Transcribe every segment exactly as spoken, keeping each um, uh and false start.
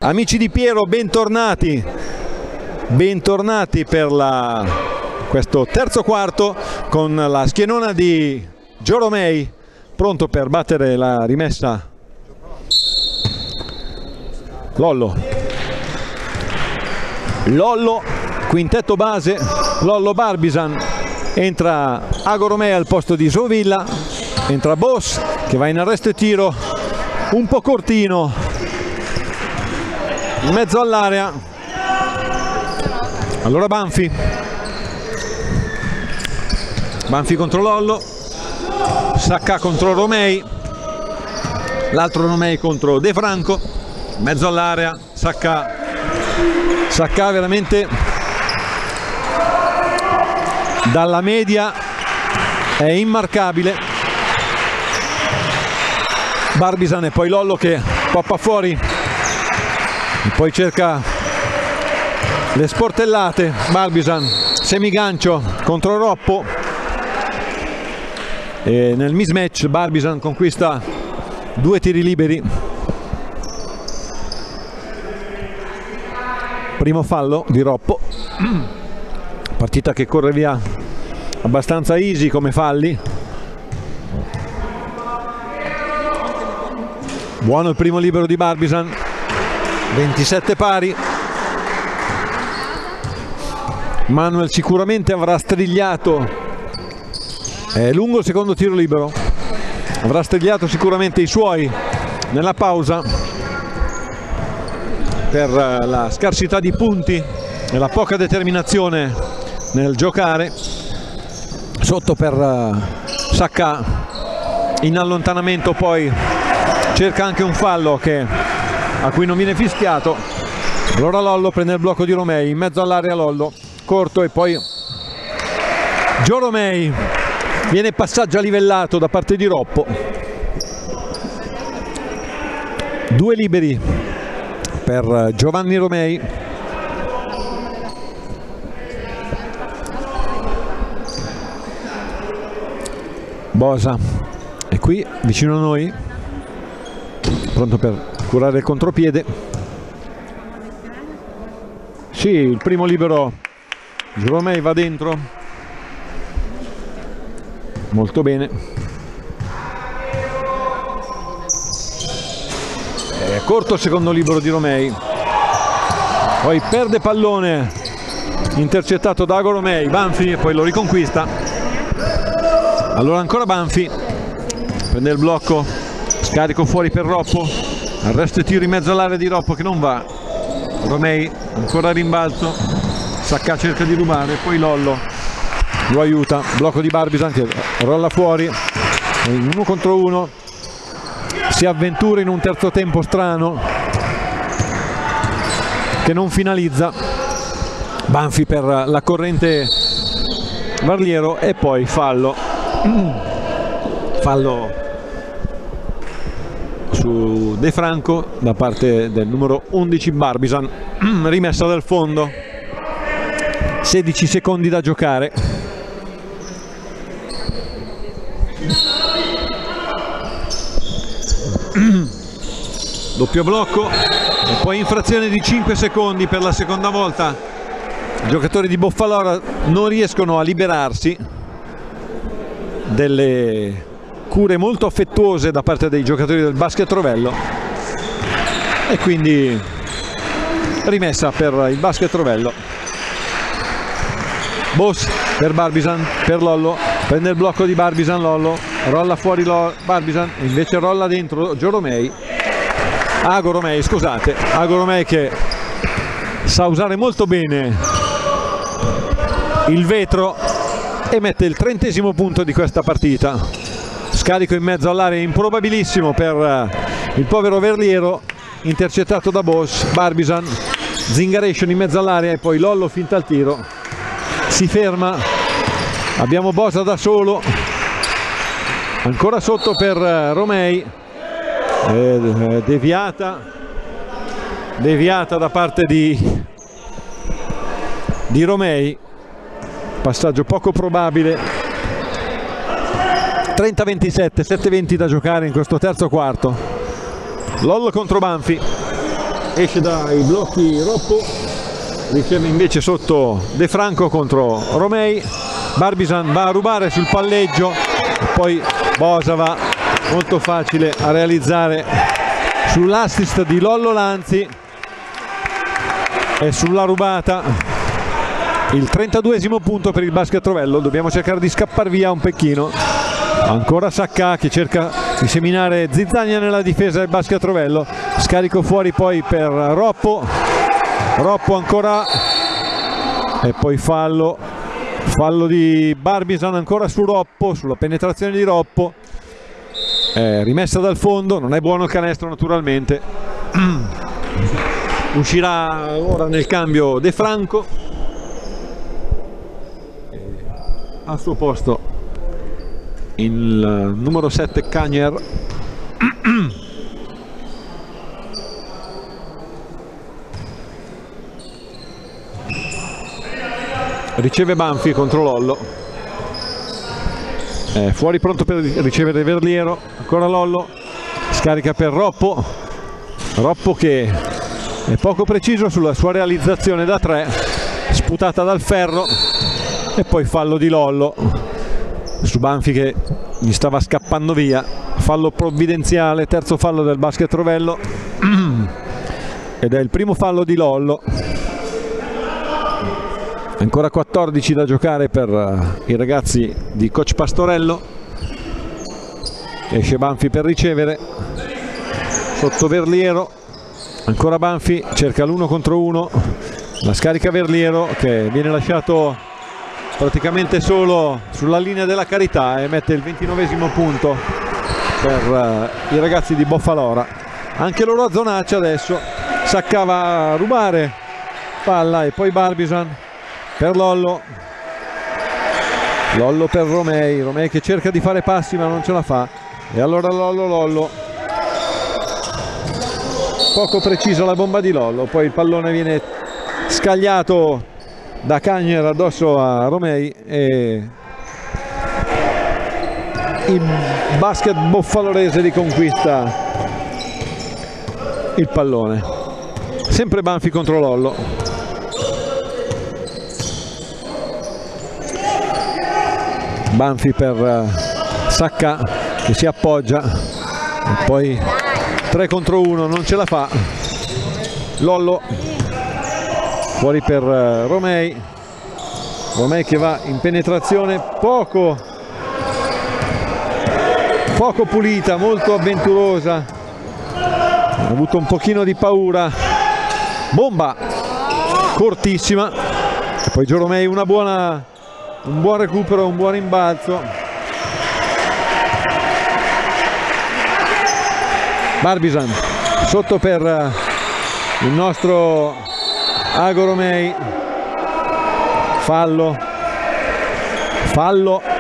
Amici di Piero, bentornati, bentornati per la, questo terzo quarto con la schienona di Gio Romei, pronto per battere la rimessa. Lollo, Lollo, quintetto base, Lollo Barbisan, entra Ago Romei al posto di Sovilla, entra Boss che va in arresto e tiro, un po' cortino, in mezzo all'area. Allora Banfi, Banfi contro Lollo, Sacca contro Romei, l'altro Romei contro De Franco, in mezzo all'area, Sacca, Sacca veramente dalla media è immarcabile. Barbisan e poi Lollo che poppa fuori e poi cerca le sportellate. Barbisan, semigancio contro Roppo e nel mismatch Barbisan conquista due tiri liberi. Primo fallo di Roppo, partita che corre via abbastanza easy come falli. Buono il primo libero di Barbisan, ventisette pari. Manuel sicuramente avrà strigliato, è lungo il secondo tiro libero, avrà strigliato sicuramente i suoi nella pausa per la scarsità di punti e la poca determinazione nel giocare. Sotto per Sacca in allontanamento, poi cerca anche un fallo che, a cui non viene fischiato. Allora Lollo prende il blocco di Romei, in mezzo all'area Lollo, corto e poi Gio Romei, viene passaggio livellato da parte di Roppo. Due liberi per Giovanni Romei. Bosa è qui vicino a noi, pronto per curare il contropiede. Sì, il primo libero Romei va dentro, molto bene. È corto il secondo libero di Romei, poi perde pallone intercettato da Ago Romei. Banfi e poi lo riconquista. Allora ancora Banfi, prende il blocco, scarico fuori per Roppo, arresto e tiro in mezzo all'area di Roppo che non va. Romei ancora rimbalzo, Sacca cerca di rubare, poi Lollo lo aiuta, blocco di Barbisan che rolla fuori, uno contro uno, si avventura in un terzo tempo strano che non finalizza. Banfi per la corrente Varliero e poi fallo, fallo su De Franco da parte del numero undici Barbisan. Rimessa dal fondo, sedici secondi da giocare. Doppio blocco e poi infrazione di cinque secondi per la seconda volta. I giocatori di Boffalora non riescono a liberarsi delle cure molto affettuose da parte dei giocatori del Basket Rovello e quindi rimessa per il Basket Rovello. Boss per Barbisan, per Lollo, prende il blocco di Barbisan, Lollo rolla fuori Lollo, Barbisan invece rolla dentro Gio Romei. Ago Romei, scusate, Ago Romei che sa usare molto bene il vetro e mette il trentesimo punto di questa partita. Scarico in mezzo all'area improbabilissimo per il povero Verliero, intercettato da Bosch. Barbisan, Zingaration in mezzo all'area e poi Lollo finta al tiro, si ferma. Abbiamo Bosa da solo, ancora sotto per Romei, eh, deviata deviata da parte di di Romei, passaggio poco probabile. Trenta ventisette, sette venti da giocare in questo terzo quarto. Lollo contro Banfi esce dai blocchi Roppo, riceve invece sotto De Franco contro Romei. Barbisan va a rubare sul palleggio, poi Bosava molto facile a realizzare sull'assist di Lollo Lanzi e sulla rubata il trentaduesimo punto per il Basket Rovello. Dobbiamo cercare di scappare via un pecchino. Ancora Sacca che cerca di seminare zizzania nella difesa del Basket Rovello. Scarico fuori poi per Roppo. Roppo ancora e poi fallo. Fallo di Barbisan ancora su Roppo, sulla penetrazione di Roppo. Eh, rimessa dal fondo, non è buono il canestro naturalmente. Uscirà ora nel cambio De Franco. Al suo posto il numero sette Cagner. Riceve Banfi contro Lollo. Eh, fuori pronto per ricevere Verliero. Ancora Lollo. Scarica per Roppo. Roppo che è poco preciso sulla sua realizzazione da tre. Sputata dal ferro. E poi fallo di Lollo su Banfi che gli stava scappando via. Fallo provvidenziale, terzo fallo del Basket Rovello ed è il primo fallo di Lollo. Ancora quattordici da giocare per i ragazzi di coach Pastorello. Esce Banfi per ricevere sotto Verliero. Ancora Banfi, cerca l'uno contro uno, la scarica Verliero che viene lasciato praticamente solo sulla linea della carità e mette il ventinovesimo punto per uh, i ragazzi di Boffalora. Anche loro a zonaccia adesso. Saccava a rubare palla e poi Barbisan per Lollo. Lollo per Romei. Romei che cerca di fare passi ma non ce la fa. E allora Lollo Lollo. Poco precisa la bomba di Lollo. Poi il pallone viene scagliato da Cagner addosso a Romei e il basket boffalorese riconquista il pallone. Sempre Banfi contro Lollo. Banfi per Sacca che si appoggia e poi tre contro uno non ce la fa. Lollo fuori per Romei. Romei che va in penetrazione poco poco pulita, molto avventurosa. Ha avuto un pochino di paura. Bomba cortissima e poi Gio Romei una buona un buon recupero, un buon rimbalzo. Barbisan sotto per il nostro Ago Romei. Fallo fallo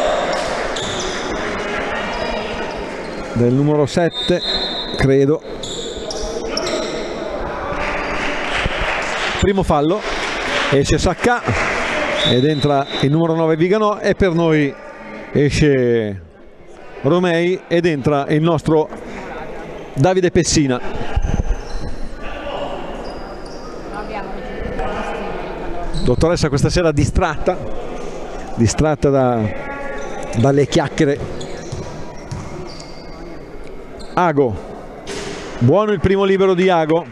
del numero sette credo. Primo fallo, esce Sacca ed entra il numero nove Viganò e per noi esce Romei ed entra il nostro Davide Pessina. Dottoressa questa sera distratta, distratta da, dalle chiacchiere. Ago, buono il primo libero di Ago.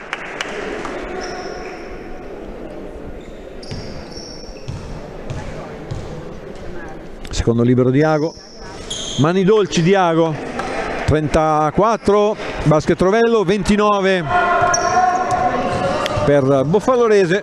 Secondo libero di Ago. Mani dolci di Ago. trentaquattro Basket Rovello, ventinove per Boffalorese.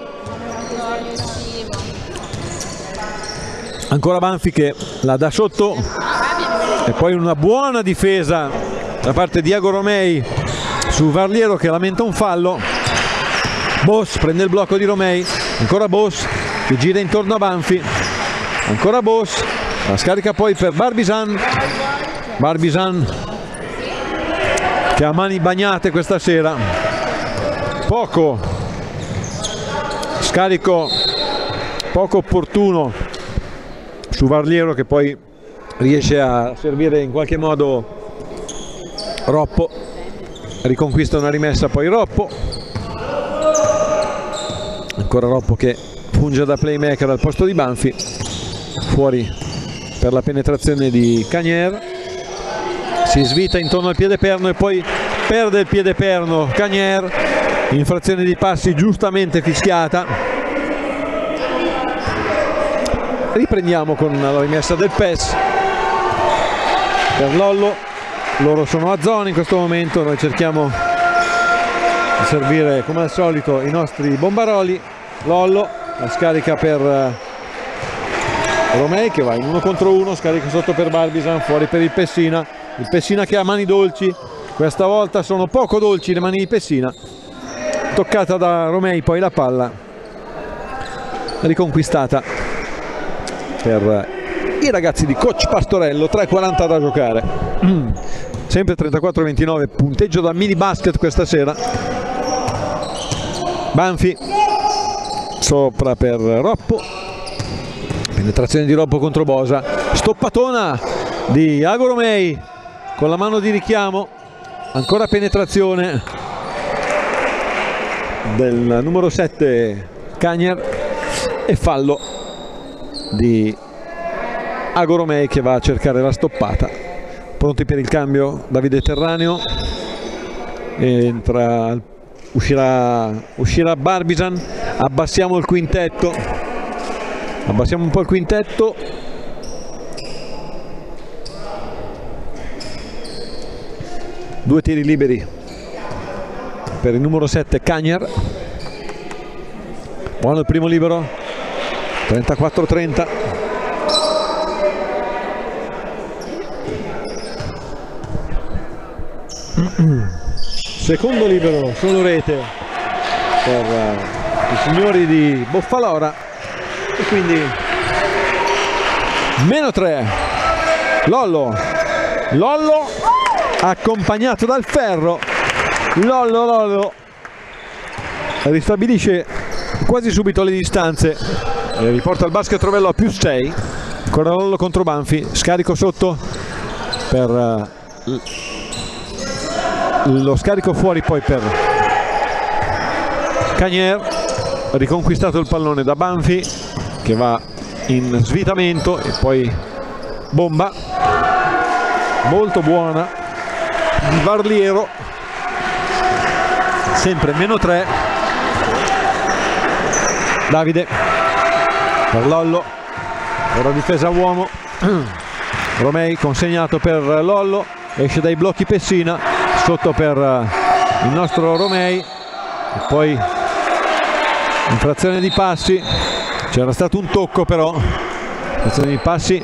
Ancora Banfi che la dà sotto e poi una buona difesa da parte di Ago Romei su Verliero che lamenta un fallo. Boss prende il blocco di Romei, ancora Boss che gira intorno a Banfi, ancora Boss, la scarica poi per Barbisan. Barbisan che ha mani bagnate questa sera. Poco scarico poco opportuno su Verliero che poi riesce a servire in qualche modo Roppo. riconquista una rimessa, poi Roppo, ancora Roppo che funge da playmaker al posto di Banfi, fuori per la penetrazione di Cagnier, si svita intorno al piede perno e poi perde il piede perno Cagnier, infrazione di passi giustamente fischiata. Riprendiamo con la rimessa del P E S per Lollo, loro sono a zona in questo momento, noi cerchiamo di servire come al solito i nostri bombaroli. Lollo, la scarica per Romei che va in uno contro uno, scarica sotto per Barbisan, fuori per il Pessina, il Pessina che ha mani dolci, questa volta sono poco dolci le mani di Pessina, toccata da Romei, poi la palla riconquistata per i ragazzi di coach Pastorello. Tre e quaranta da giocare, sempre trentaquattro a ventinove, punteggio da mini basket questa sera. Banfi sopra per Roppo, penetrazione di Roppo contro Bosa, stoppatona di Ago Romei con la mano di richiamo, ancora penetrazione del numero sette Cagnier e fallo di Ago Romei che va a cercare la stoppata. Pronti per il cambio Davide Terraneo, entra, uscirà, uscirà Barbisan, abbassiamo il quintetto, abbassiamo un po' il quintetto, due tiri liberi per il numero sette Cagnier, buono il primo libero, trentaquattro a trenta. Secondo libero, solo rete per uh, i signori di Boffalora e quindi meno tre. Lollo, Lollo accompagnato dal ferro, Lollo Lollo ristabilisce quasi subito le distanze e riporta il basket rovello a più sei. Ancora Lollo contro Banfi, scarico sotto per uh, lo scarico fuori poi per Cagnier, riconquistato il pallone da Banfi che va in svitamento e poi bomba molto buona di Varliero, sempre meno tre. Davide per Lollo, ora difesa a uomo, Romei consegnato per Lollo, esce dai blocchi Pessina, sotto per il nostro Romei e poi infrazione di passi, c'era stato un tocco però, infrazione di passi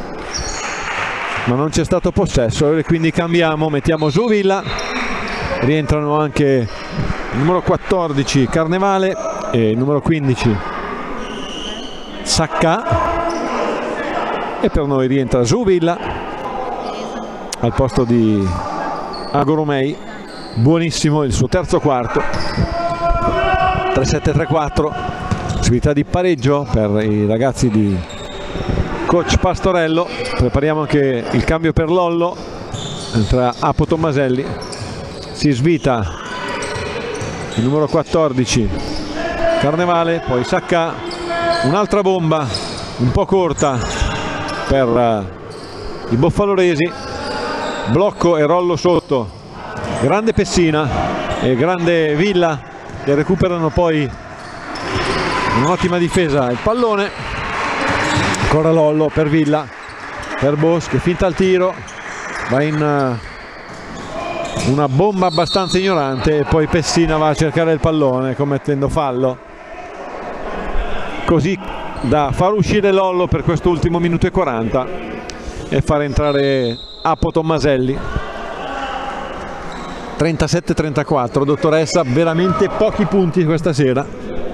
ma non c'è stato possesso e quindi cambiamo, mettiamo su Villa, rientrano anche il numero quattordici Carnevale e il numero quindici Sacca e per noi rientra Zuvilla al posto di Ago Romei. Buonissimo il suo terzo quarto, tre sette tre quattro, possibilità di pareggio per i ragazzi di coach Pastorello. Prepariamo anche il cambio per Lollo, entra Apo Tommaselli, si svita il numero quattordici Carnevale, poi Sacca, un'altra bomba un po' corta per uh, i boffaloresi, blocco e rollo sotto, grande Pessina e grande Villa che recuperano poi un'ottima difesa il pallone. Ancora Lollo per Villa, per Bosch che finta il tiro, va in uh, una bomba abbastanza ignorante e poi Pessina va a cercare il pallone commettendo fallo, così da far uscire Lollo per questo ultimo minuto e quaranta e far entrare Apo Tommaselli. trentasette trentaquattro, dottoressa, veramente pochi punti questa sera.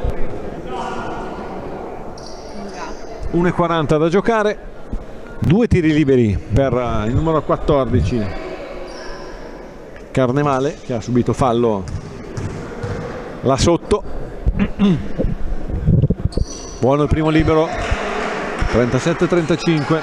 uno e quaranta da giocare, due tiri liberi per il numero quattordici Carnevale che ha subito fallo là sotto. Buono il primo libero, trentasette trentacinque.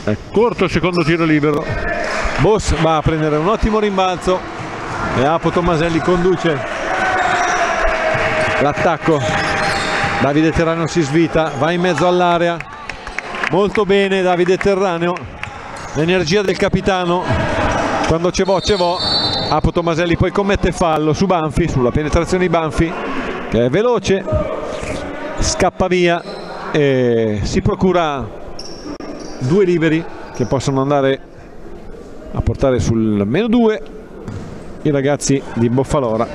È corto il secondo tiro libero. Boss va a prendere un ottimo rimbalzo e Apo Tommaselli conduce l'attacco. Davide Terraneo si svita, va in mezzo all'area, molto bene Davide Terraneo, l'energia del capitano, quando c'è vo c'è vo. Apo Tommaselli poi commette fallo su Banfi, sulla penetrazione di Banfi, che è veloce, scappa via e si procura due liberi che possono andare a portare sul meno due i ragazzi di Boffalora.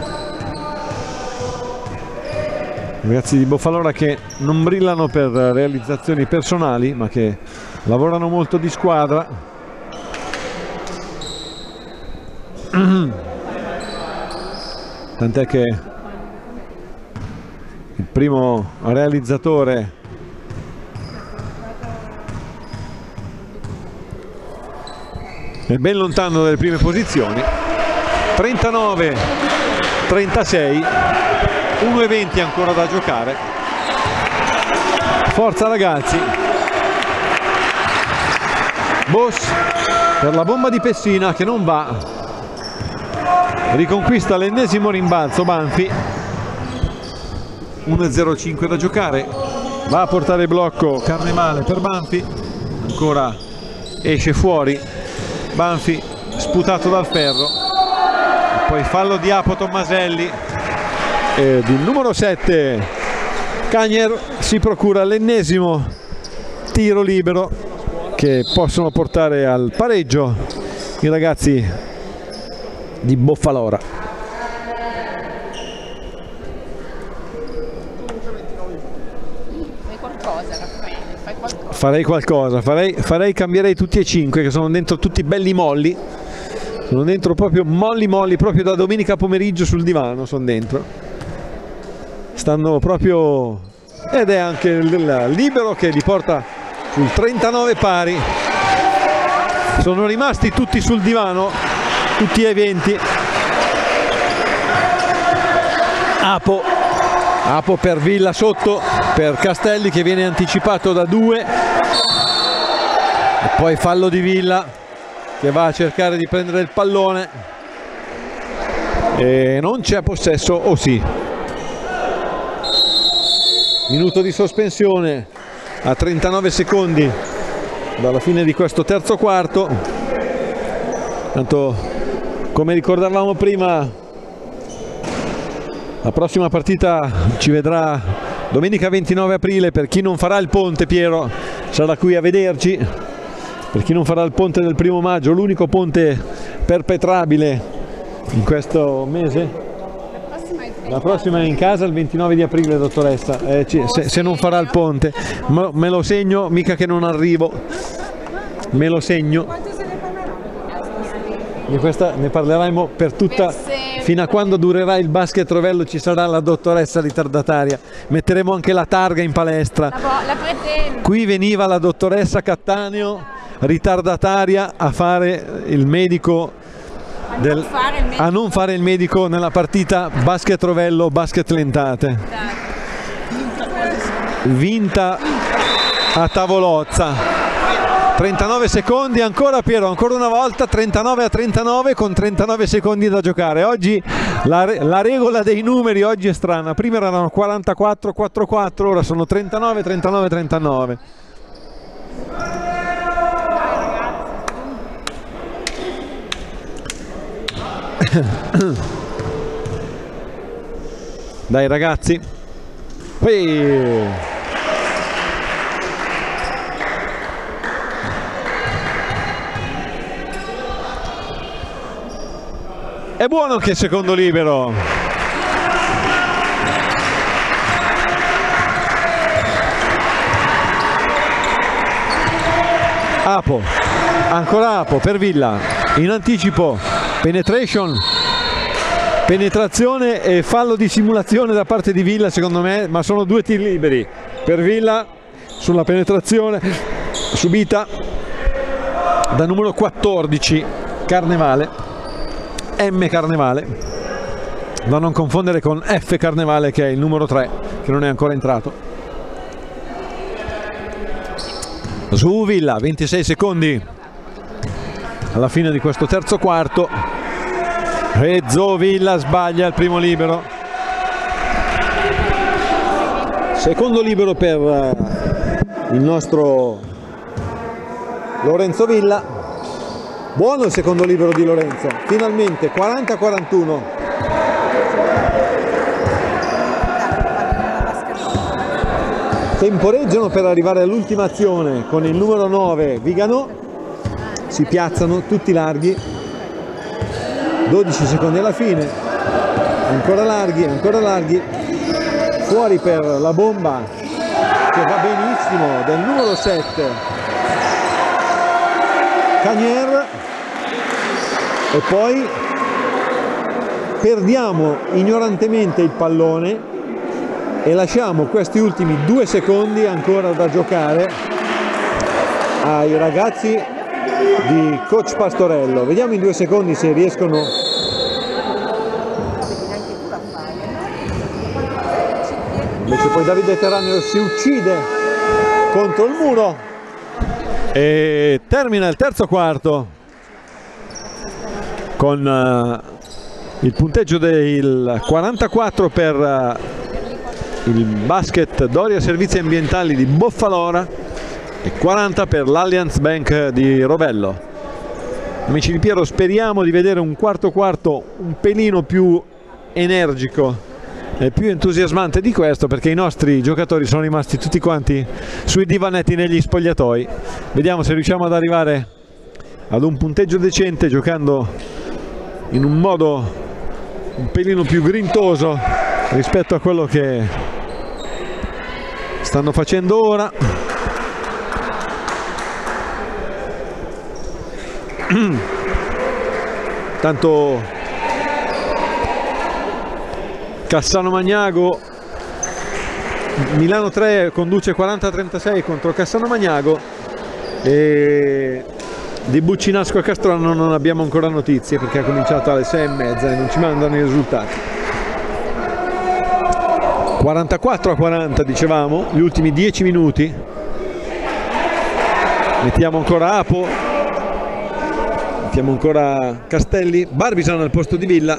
I ragazzi di Boffalora che non brillano per realizzazioni personali, ma che lavorano molto di squadra. Tant'è che il primo realizzatore è ben lontano dalle prime posizioni. Trentanove trentasei, uno e venti ancora da giocare. Forza ragazzi. Boss per la bomba di Pessina che non va, riconquista l'ennesimo rimbalzo Banfi. Uno e zero cinque da giocare, va a portare blocco Carnevale per Banfi, ancora esce fuori Banfi, sputato dal ferro. E poi fallo di Apo Tommaselli ed il numero sette Cagner si procura l'ennesimo tiro libero che possono portare al pareggio i ragazzi di Boffalora. Fai qualcosa, Raffaele, fai qualcosa. Farei qualcosa, farei, farei cambierei tutti e cinque che sono dentro tutti belli molli, sono dentro proprio molli molli, proprio da domenica pomeriggio sul divano sono dentro, stanno proprio, ed è anche il libero che li porta sul trentanove pari. Sono rimasti tutti sul divano, tutti e venti. Apo Apo per Villa sotto per Castelli che viene anticipato da due e poi fallo di Villa che va a cercare di prendere il pallone e non c'è possesso, o oh sì. Minuto di sospensione a trentanove secondi dalla fine di questo terzo quarto. Tanto, come ricordavamo prima, la prossima partita ci vedrà domenica ventinove aprile. Per chi non farà il ponte, Piero sarà qui a vederci. Per chi non farà il ponte del primo maggio, l'unico ponte perpetrabile in questo mese. La prossima è in casa il ventinove di aprile, dottoressa, eh, ci, se, se non farà il ponte. Me, me lo segno, mica che non arrivo. Me lo segno. Di questa ne parleremo per tutta, fino a quando durerà il basket Rovello ci sarà la dottoressa ritardataria. Metteremo anche la targa in palestra. La, la Qui veniva la dottoressa Cattaneo ritardataria a fare il medico. Del, a non fare il medico nella partita basket Rovello basket Lentate, vinta a Tavolozza. Trentanove secondi ancora, Piero, ancora una volta trentanove a trentanove con trentanove secondi da giocare. Oggi la, la regola dei numeri oggi è strana, prima erano quarantaquattro quattro quattro, ora sono trentanove trentanove trentanove. Dai ragazzi, Poi... è buono anche il secondo libero. Apo, ancora Apo per Villa, in anticipo, penetration, penetrazione e fallo di simulazione da parte di Villa secondo me, ma sono due tiri liberi per Villa sulla penetrazione subita da numero quattordici Carnevale, M Carnevale, da non confondere con F Carnevale che è il numero tre che non è ancora entrato. su Villa, ventisei secondi alla fine di questo terzo quarto. Rezzo Villa sbaglia il primo libero. Secondo libero per il nostro Lorenzo Villa. Buono il secondo libero di Lorenzo, finalmente quaranta a quarantuno. Temporeggiano per arrivare all'ultima azione con il numero nove Vigano, si piazzano tutti larghi, dodici secondi alla fine, ancora larghi, ancora larghi, fuori per la bomba che va benissimo del numero sette Cagnier, e poi perdiamo ignorantemente il pallone e lasciamo questi ultimi due secondi ancora da giocare ai ragazzi di coach Pastorello. Vediamo in due secondi se riescono. Invece poi Davide Terraneo si uccide contro il muro e termina il terzo quarto con uh, il punteggio del quarantaquattro per uh, il basket Doria Servizi Ambientali di Boffalora e quaranta per l'Allianz Bank di Rovello. Amici di Piero, speriamo di vedere un quarto quarto un pelino più energico e più entusiasmante di questo, perché i nostri giocatori sono rimasti tutti quanti sui divanetti negli spogliatoi. Vediamo se riusciamo ad arrivare ad un punteggio decente giocando in un modo un pelino più grintoso rispetto a quello che stanno facendo ora. Tanto Cassano Magnago, Milano tre conduce quaranta a trentasei contro Cassano Magnago, e di Buccinasco a Castrano non abbiamo ancora notizie perché ha cominciato alle sei e mezza e non ci mandano i risultati. quarantaquattro a quaranta dicevamo, gli ultimi dieci minuti. Mettiamo ancora Apo, mettiamo ancora Castelli, Barbisan al posto di Villa,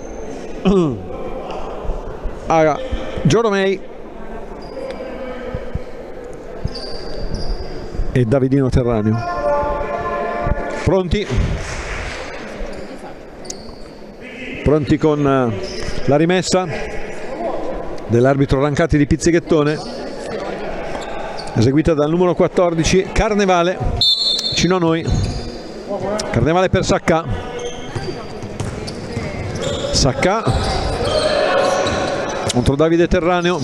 ah, Gioromei e Davidino Terraneo. Pronti? Pronti con la rimessa dell'arbitro Rancati di Pizzighettone, eseguita dal numero quattordici Carnevale, vicino a noi. Carnevale per Sacca. Sacca contro Davide Terraneo.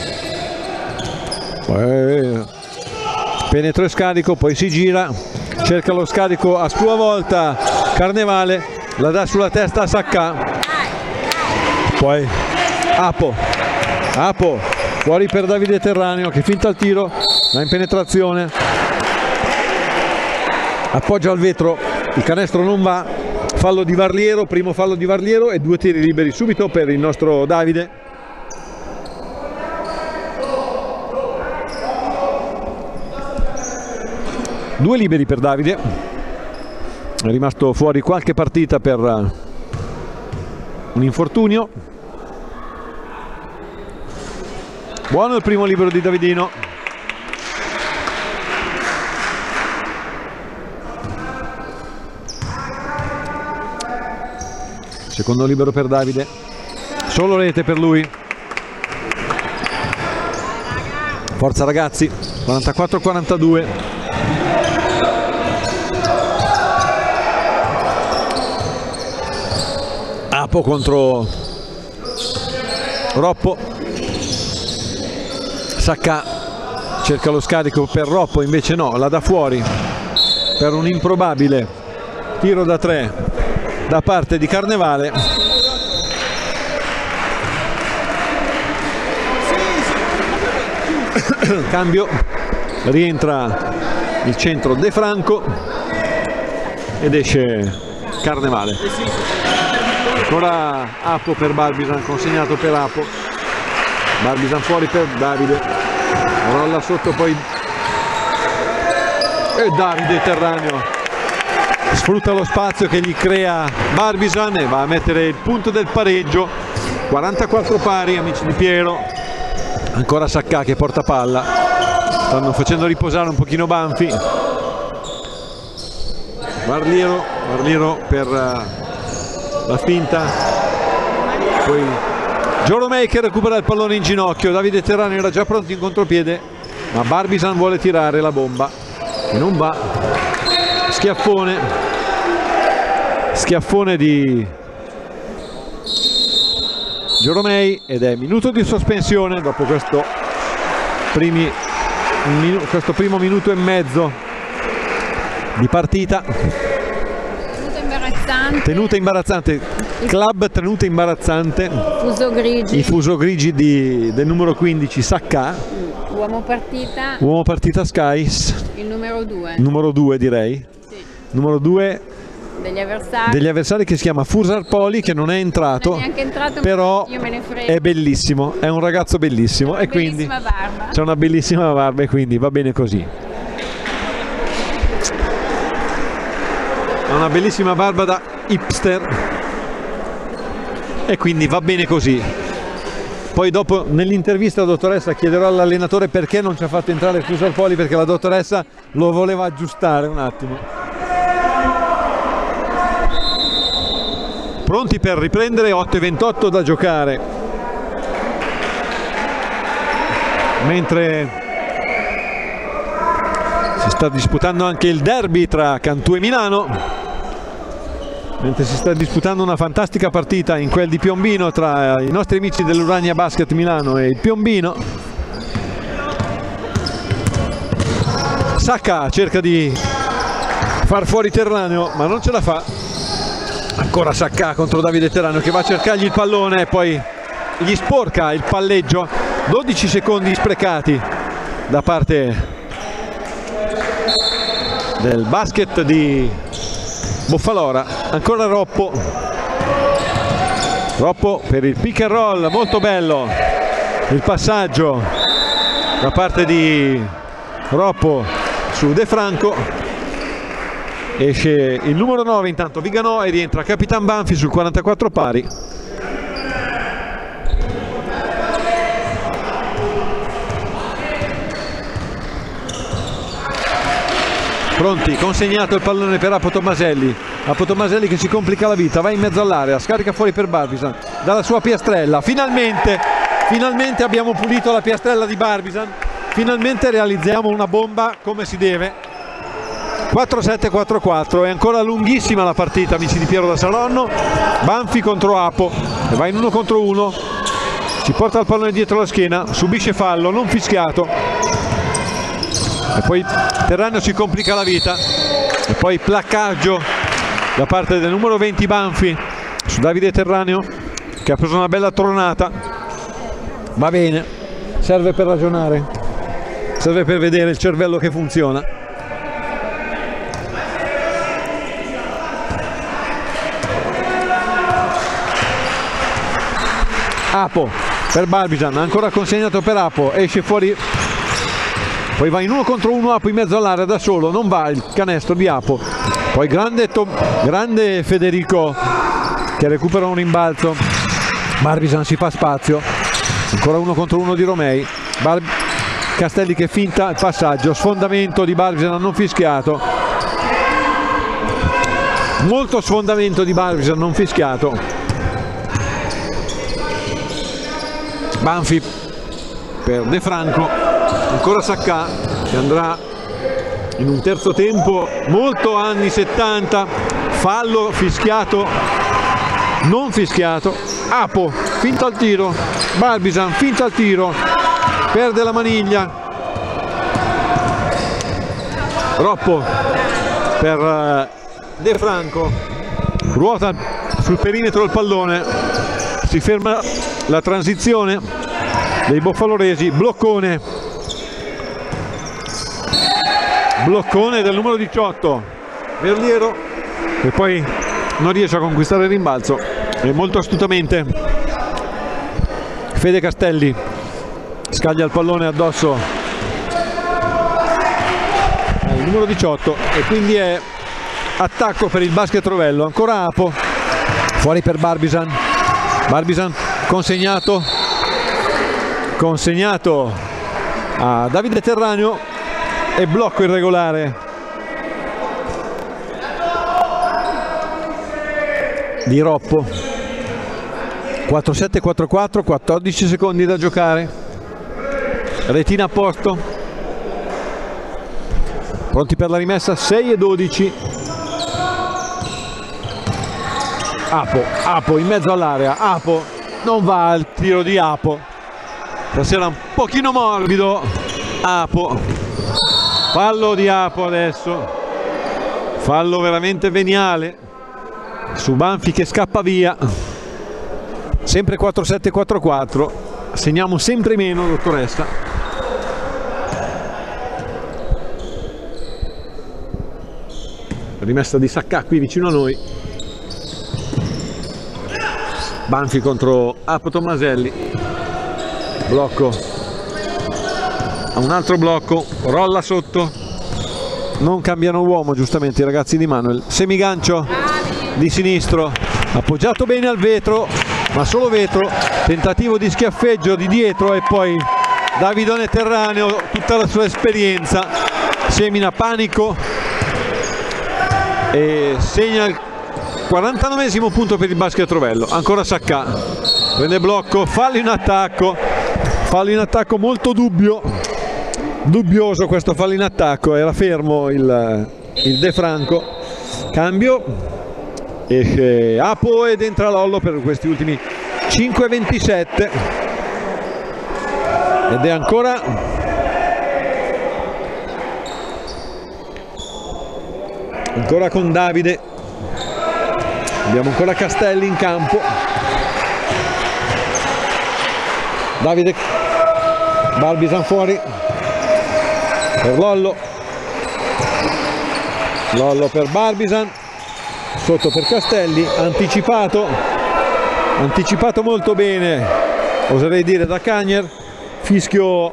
Eh, penetra e scarico, poi si gira, cerca lo scarico a sua volta Carnevale, la dà sulla testa a Sacca. Poi Apo. Apo fuori per Davide Terraneo che finta il tiro, va in penetrazione, appoggia al vetro, il canestro non va, fallo di Varliero, primo fallo di Varliero e due tiri liberi subito per il nostro Davide. Due liberi per Davide, è rimasto fuori qualche partita per un infortunio. Buono il primo libero di Davidino. Secondo libero per Davide, solo rete per lui. Forza ragazzi, quarantaquattro a quarantadue. Apo contro Roppo. Sacca cerca lo scarico per Roppo, invece no, la dà fuori per un improbabile tiro da tre da parte di Carnevale. Cambio, rientra il centro De Franco ed esce Carnevale. Ancora Apo per Barbisan, consegnato per Apo. Barbisan fuori per Davide, rolla sotto poi e Davide Terraneo sfrutta lo spazio che gli crea Barbizan e va a mettere il punto del pareggio. Quarantaquattro pari, amici di Piero. Ancora Sacca che porta palla, stanno facendo riposare un pochino Banfi. Barliero, Barliero per uh, la finta, poi Gioromei che recupera il pallone in ginocchio. Davide Terraneo era già pronto in contropiede, ma Barbizan vuole tirare la bomba e non va. Schiaffone, schiaffone di Gioromei ed è minuto di sospensione dopo questo, primi, questo primo minuto e mezzo di partita. Tenuta imbarazzante. Tenuta imbarazzante, club tenuta imbarazzante. Fuso grigi. I fuso grigi di, del numero quindici Sacca. Uomo partita. Uomo partita Skies. Il numero due. Numero due direi. Sì. Numero due degli avversari. Degli avversari che si chiama Fusarpoli, che non è entrato. Non è neanche entrato, però io me ne frego. È bellissimo, è un ragazzo bellissimo e quindi barba. c'è una bellissima barba e quindi va bene così. Ha una bellissima barba da hipster e quindi va bene così. Poi dopo nell'intervista alla dottoressa chiederò all'allenatore perché non ci ha fatto entrare Fusarpoli, perché la dottoressa lo voleva aggiustare un attimo. Pronti per riprendere, otto e ventotto da giocare, mentre si sta disputando anche il derby tra Cantù e Milano, mentre si sta disputando una fantastica partita in quel di Piombino tra i nostri amici dell'Urania Basket Milano e il Piombino. Sacca cerca di far fuori Terraneo ma non ce la fa. Ancora Sacca contro Davide Terraneo che va a cercargli il pallone e poi gli sporca il palleggio. Dodici secondi sprecati da parte del basket di Boffalora. Ancora Roppo. Roppo per il pick and roll, molto bello il passaggio da parte di Roppo su De Franco. Esce il numero nove intanto Viganò e rientra Capitan Banfi sul quarantaquattro pari. Pronti, consegnato il pallone per Apo Tomaselli. Apo Tomaselli che si complica la vita, va in mezzo all'area, scarica fuori per Barbizan dalla sua piastrella. Finalmente, finalmente abbiamo pulito la piastrella di Barbizan, finalmente realizziamo una bomba come si deve. quattro sette quattro quattro, è ancora lunghissima la partita, amici di Piero da Saronno. Banfi contro Apo e va in uno contro uno, si porta il pallone dietro la schiena, subisce fallo non fischiato e poi Terraneo si complica la vita e poi placcaggio da parte del numero venti Banfi su Davide Terraneo che ha preso una bella tronata. Va bene, serve per ragionare, serve per vedere il cervello che funziona. Apo per Barbizan, ancora consegnato per Apo, esce fuori, poi va in uno contro uno Apo in mezzo all'area da solo, non va il canestro di Apo, poi grande, grande Federico che recupera un rimbalzo, Barbizan si fa spazio, ancora uno contro uno di Romei, Bar Castelli che finta il passaggio, sfondamento di Barbizan non fischiato, molto sfondamento di Barbizan non fischiato. Banfi per De Franco, ancora Sacca che andrà in un terzo tempo molto anni settanta, fallo fischiato non fischiato. Apo finta al tiro, Barbizan finta al tiro, perde la maniglia. Roppo per De Franco, ruota sul perimetro il pallone, si ferma la transizione dei boffaloresi, bloccone bloccone del numero diciotto Verliero che poi non riesce a conquistare il rimbalzo e molto astutamente Fede Castelli scaglia il pallone addosso al numero diciotto, e quindi è attacco per il Basket Rovello. Ancora Apo, fuori per Barbisan, Barbisan consegnato consegnato a Davide Terraneo e blocco irregolare di Roppo. Quattro sette quattro quattro, quattordici secondi da giocare, retina a posto, pronti per la rimessa. Sei e dodici. Apo, Apo in mezzo all'area, Apo non va al tiro di Apo, stasera un pochino morbido Apo, fallo di Apo adesso, fallo veramente veniale su Banfi che scappa via. Sempre quattro sette quattro quattro, segniamo sempre meno, dottoressa. Rimessa di Sacca qui vicino a noi. Banfi contro Apo Tommaselli, blocco, un altro blocco, rolla sotto, non cambiano uomo giustamente i ragazzi di Manuel. Semigancio di sinistro, appoggiato bene al vetro, ma solo vetro, tentativo di schiaffeggio di dietro e poi Davidone Terraneo, tutta la sua esperienza, semina panico e segna il quarantanovesimo punto per il Basket Rovello. Ancora Sacca, prende blocco, fallo in attacco, fallo in attacco molto dubbio, dubbioso questo fallo in attacco, era fermo il, il De Franco. Cambio, esce Apo ed entra Lollo per questi ultimi cinque ventisette ed è ancora ancora con Davide. Abbiamo ancora Castelli in campo. Davide, Barbisan fuori per Lollo, Lollo per Barbisan, sotto per Castelli, anticipato, anticipato molto bene, oserei dire, da Cagner. Fischio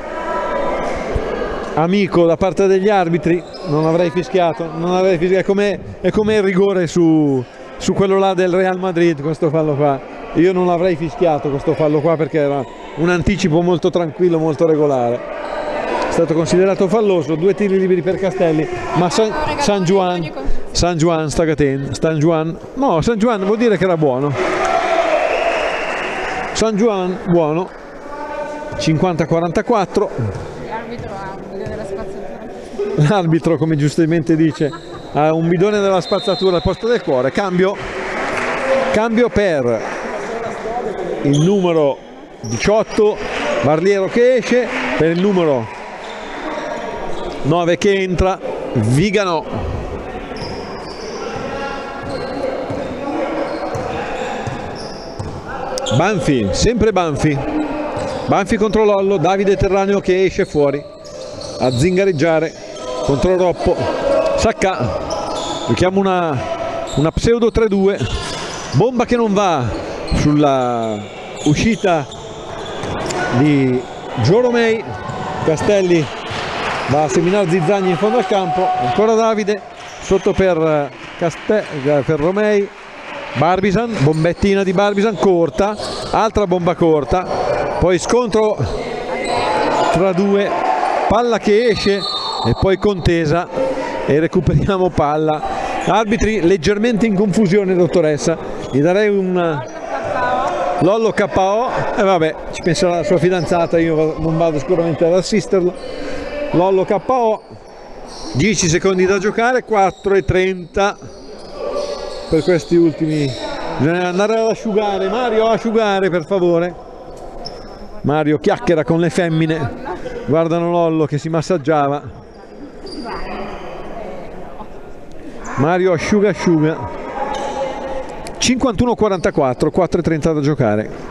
amico da parte degli arbitri, non avrei fischiato, non avrei fischiato, è come, è come il rigore su, su quello là del Real Madrid, questo fallo qua. Io non avrei fischiato questo fallo qua perché era un anticipo molto tranquillo, molto regolare. È stato considerato falloso, due tiri liberi per Castelli, ma San, San Juan, San Juan Stagaten, San Juan, no, San Juan vuol dire che era buono. San Juan buono, cinquanta quarantaquattro. L'arbitro, come giustamente dice, ha un bidone della spazzatura al posto del cuore. Cambio, cambio per il numero diciotto, Barliero che esce, per il numero nove che entra, Vigano. Banfi, sempre Banfi, Banfi contro Lollo, Davide Terraneo che esce fuori a zingareggiare contro Roppo. Sacca, giochiamo una, una pseudo tre due, bomba che non va sulla uscita di Gioromei. Castelli va a seminare Zizzagni in fondo al campo, ancora Davide sotto per, Caste per Romei. Barbisan, bombettina di Barbisan corta, altra bomba corta, poi scontro tra due, palla che esce e poi contesa e recuperiamo palla. Arbitri leggermente in confusione, dottoressa, gli darei un Lollo K O e eh, vabbè, ci penserà la sua fidanzata, io non vado sicuramente ad assisterlo. Lollo K O, dieci secondi da giocare, quattro e trenta per questi ultimi. Bisogna andare ad asciugare, Mario, asciugare per favore. Mario chiacchiera con le femmine, guardano Lollo che si massaggiava. Mario asciuga asciuga. cinquantuno quarantaquattro, quattro e trenta da giocare.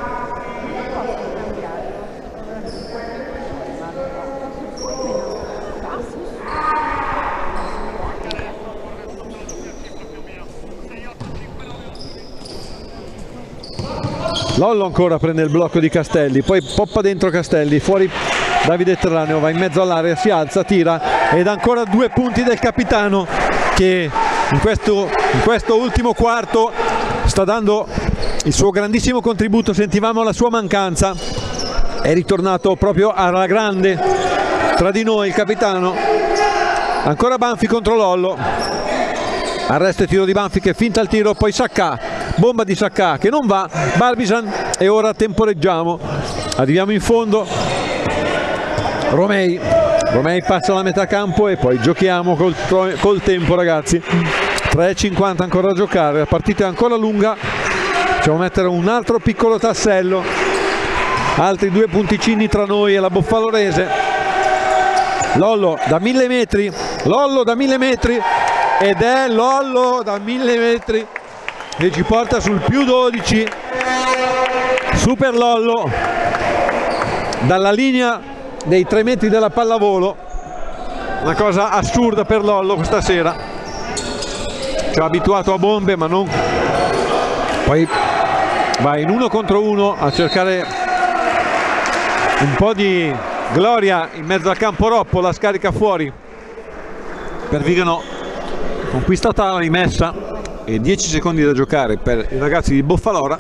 Lollo ancora prende il blocco di Castelli, poi poppa dentro Castelli, fuori Davide Terraneo, va in mezzo all'area, si alza, tira, ed ancora due punti del capitano che in questo, in questo ultimo quarto sta dando il suo grandissimo contributo. Sentivamo la sua mancanza, è ritornato proprio alla grande tra di noi il capitano. Ancora Banfi contro Lollo, arresto e tiro di Banfi che finta il tiro, poi Sacca, bomba di Sacca che non va, Barbisan, e ora temporeggiamo, arriviamo in fondo. Romei, Romei passa la metà campo e poi giochiamo col, col tempo, ragazzi. Tre e cinquanta ancora da giocare, la partita è ancora lunga, facciamo mettere un altro piccolo tassello, altri due punticini tra noi e la Boffalorese. Lollo da mille metri, Lollo da mille metri, ed è Lollo da mille metri che ci porta sul più dodici. Super Lollo dalla linea dei tre metri della pallavolo, una cosa assurda per Lollo questa sera. Ci ha abituato a bombe, ma non, poi va in uno contro uno a cercare un po' di gloria in mezzo al campo Roppo, la scarica fuori per Vigano, conquistata la rimessa e dieci secondi da giocare per i ragazzi di Boffalora.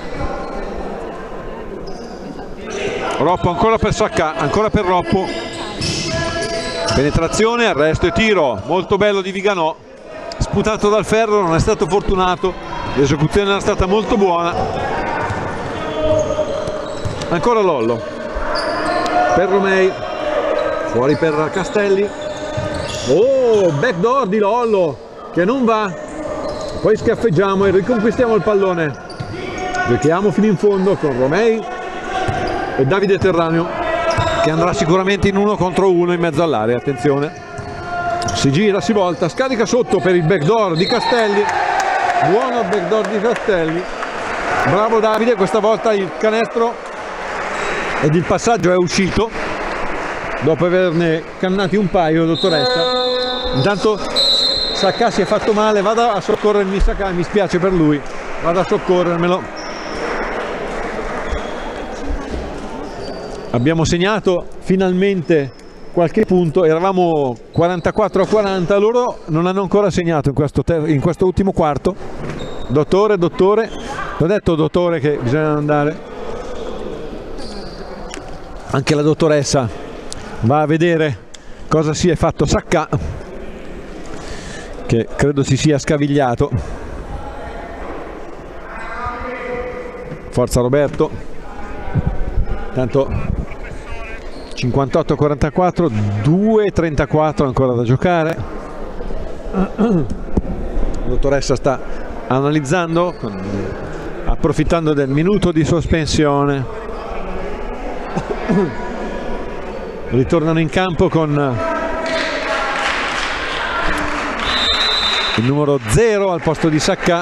Roppo ancora per Sacca, ancora per Roppo, penetrazione, arresto e tiro molto bello di Viganò, sputato dal ferro, non è stato fortunato, l'esecuzione era stata molto buona. Ancora Lollo per Romei, fuori per Castelli. Oh, backdoor di Lollo che non va, poi schiaffeggiamo e riconquistiamo il pallone. Giochiamo fino in fondo con Romei e Davide Terraneo che andrà sicuramente in uno contro uno in mezzo all'area. Attenzione, si gira, si volta, scarica sotto per il backdoor di Castelli, buono backdoor di Castelli, bravo Davide, questa volta il canestro ed il passaggio è uscito dopo averne cannati un paio, dottoressa. Intanto Sacca si è fatto male, vada a soccorrermi Sacca, mi spiace per lui, vado a soccorrermelo. Abbiamo segnato finalmente qualche punto, eravamo quarantaquattro a quaranta, loro non hanno ancora segnato in questo, in questo ultimo quarto. Dottore, dottore, l'ho detto dottore che bisogna andare. Anche la dottoressa va a vedere cosa si è fatto Sacca, che credo si sia scavigliato. Forza Roberto, tanto cinquantotto a quarantaquattro, due e trentaquattro ancora da giocare. La dottoressa sta analizzando, approfittando del minuto di sospensione. Ritornano in campo con il numero zero al posto di Sacca.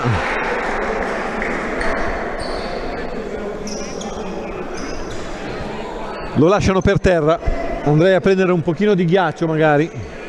Lo lasciano per terra, andrei a prendere un pochino di ghiaccio magari.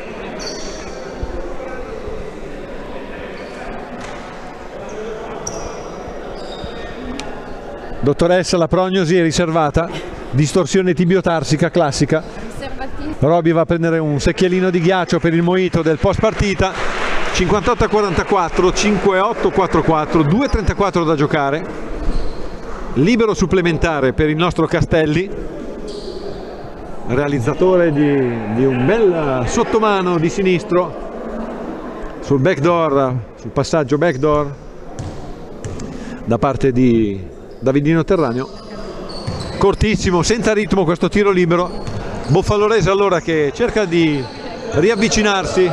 Dottoressa, la prognosi è riservata, distorsione tibiotarsica classica. Roby va a prendere un secchielino di ghiaccio per il mojito del post partita. Cinquantotto a quarantaquattro, cinque a otto, quattro a quattro, due e trentaquattro da giocare. Libero supplementare per il nostro Castelli, realizzatore di, di un bel sottomano di sinistro sul backdoor, sul passaggio backdoor da parte di Davidino Terraneo. Cortissimo, senza ritmo questo tiro libero. Boffalorese allora che cerca di riavvicinarsi.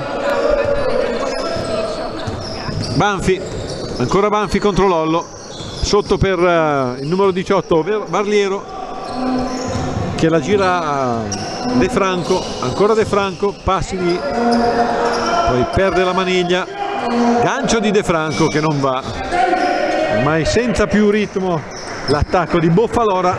Banfi, ancora Banfi contro Lollo, sotto per uh, il numero diciotto Barliero che la gira De Franco, ancora De Franco, passi di, poi perde la maniglia, gancio di De Franco che non va, ormai senza più ritmo l'attacco di Boffalora.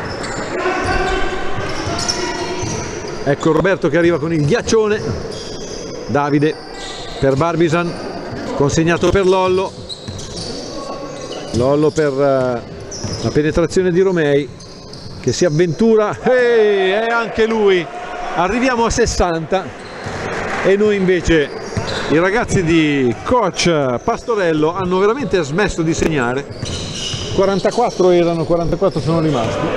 Ecco Roberto che arriva con il ghiaccione, Davide per Barbisan, consegnato per Lollo, Lollo per uh, la penetrazione di Romei che si avventura, e hey, anche lui, arriviamo a sessanta, E noi invece, i ragazzi di coach Pastorello hanno veramente smesso di segnare. quarantaquattro erano, quarantaquattro sono rimasti.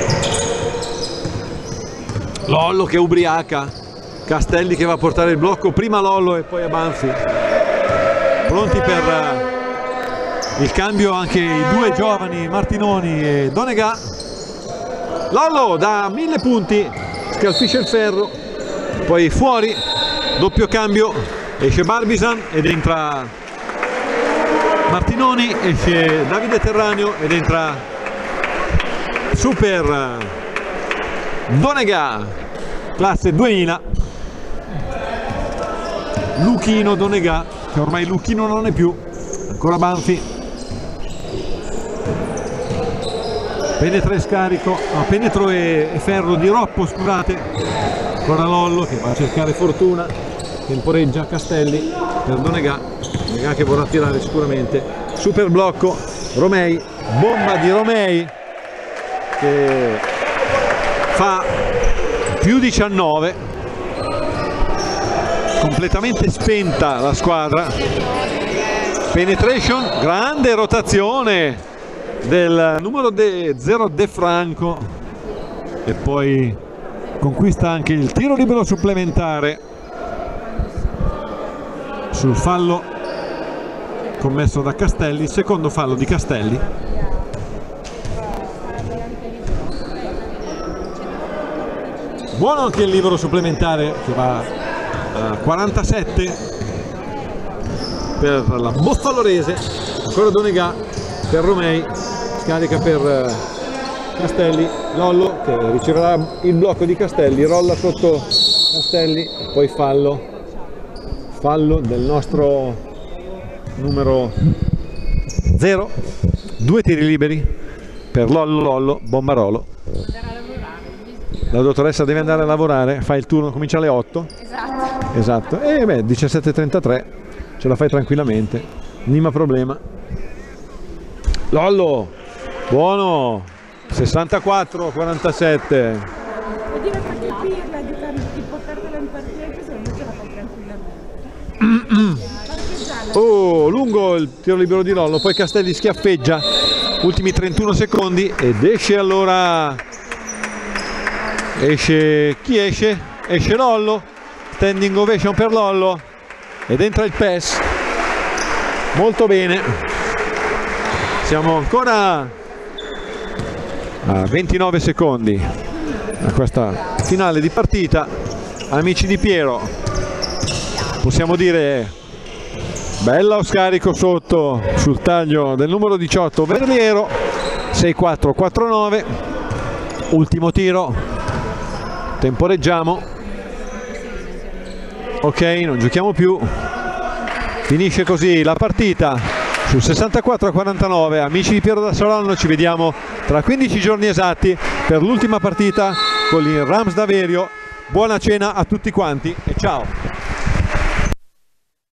Lollo che ubriaca, Castelli che va a portare il blocco, prima Lollo e poi a Banfi. Pronti per il cambio anche i due giovani Martinoni e Donegà. Lollo da mille punti, scalfisce il ferro, poi fuori, doppio cambio, esce Barbisan ed entra Martinoni, esce Davide Terraneo ed entra Super Donegà, classe duemila. Luchino Donegà, che ormai Luchino non è più, ancora Banfi. Penetra e scarico, no, penetro e, e ferro di Roppo, scusate. Ancora Lollo che va a cercare fortuna, temporeggia Castelli per Donegà, Donegà che vorrà tirare sicuramente. Super blocco, Romei, bomba di Romei che fa più diciannove, completamente spenta la squadra. Penetration, grande rotazione del numero zero De Franco e poi conquista anche il tiro libero supplementare sul fallo commesso da Castelli, secondo fallo di Castelli. Buono anche il libero supplementare che va a quarantasette per la Boffalorese. Ancora Donegà per Romei, scarica per Castelli, Lollo che riceverà il blocco di Castelli, rolla sotto Castelli, poi fallo, fallo del nostro numero zero, due tiri liberi per Lollo, Lollo, Bombarolo. La dottoressa deve andare a lavorare, fa il turno, comincia alle otto. Esatto. Esatto, e beh, diciassette e trentatré, ce la fai tranquillamente, nima problema. Lollo, buono, sessantaquattro a quarantasette. Vuol dire perché pirla di, di portartela in partita, se non ce la fai tranquillamente. Oh, lungo il tiro libero di Lollo, poi Castelli schiaffeggia, ultimi trentuno secondi ed esce allora, esce, chi esce? Esce Lollo, standing ovation per Lollo ed entra il pass, molto bene. Siamo ancora a ventinove secondi a questa finale di partita. Amici di Piero, possiamo dire bello scarico sotto sul taglio del numero diciotto Verliero, sei quattro quattro nove, ultimo tiro, temporeggiamo, ok, non giochiamo più, finisce così la partita sul sessantaquattro a quarantanove. Amici di Piero da Saronno, ci vediamo tra quindici giorni esatti per l'ultima partita con il Rams d'Averio. Buona cena a tutti quanti e ciao!